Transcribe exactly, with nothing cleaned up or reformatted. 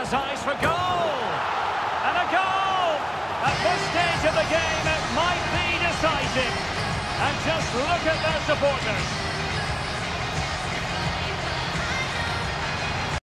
has eyes for goal. And a goal! At this stage of the game, it might be decisive. And just look at their supporters.